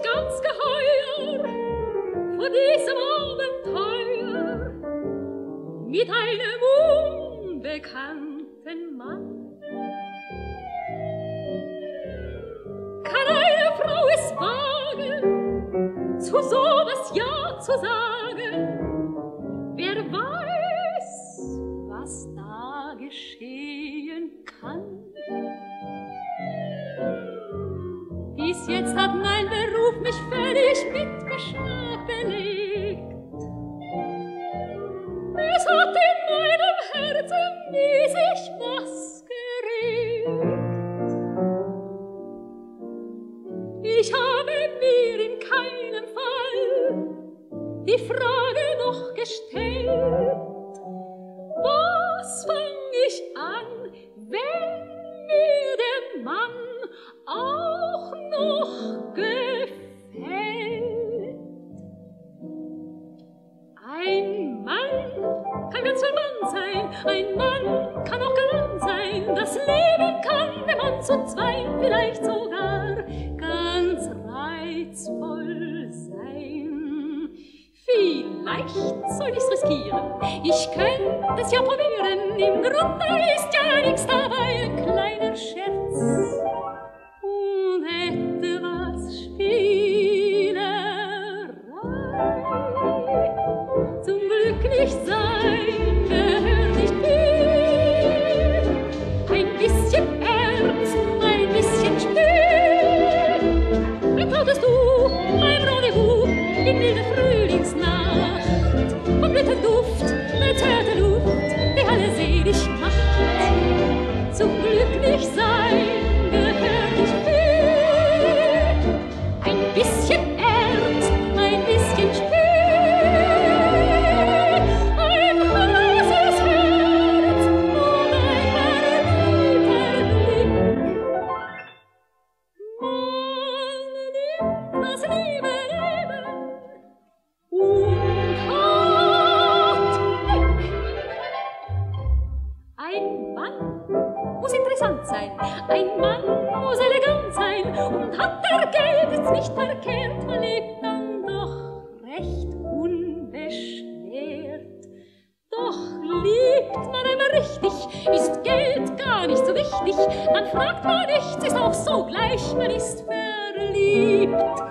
ganz geheuer vor diesem Abenteuer mit einem unbekannten Mann. Kann eine Frau es wagen, zu sowas Ja zu sagen? Wer weiß, was da geschehen kann? Bis jetzt hat mein Beruf mich völlig mit Beschlag belegt. Es hat in meinem Herzen nie sich was geregt. Ich habe mir in keinem Fall die Frage noch gestellt, was fang ich an, wenn mir der Mann auch noch gefällt? Ein Mann kann ganz viel Mann sein, ein Mann kann auch galant sein. Das Leben kann, wenn man zu zweit, vielleicht sogar ganz reizvoll sein. Vielleicht soll ich's riskieren, ich könnte es ja probieren. Im Grunde ist ja nichts dabei, ein kleiner Scherz und etwas Spielerei. Zum Glücklichsein gehört nicht viel, ein bisschen Ernst, ein bisschen Spiel. Ein trautes Du, ein Rendezvous in wilder Frühlingsnacht, vom Blütenduft, bezerrte Luft, die alle selig macht. Zum Glücklichsein gehört nicht viel, ein bisschen Ernst, ein bisschen Spiel. Ein Mann muss elegant sein und hat der Geld jetzt nicht verkehrt, man lebt dann doch recht unbeschwert. Doch liebt man einmal richtig, ist Geld gar nicht so wichtig, dann fragt man nichts, ist auch so gleich, man ist verliebt.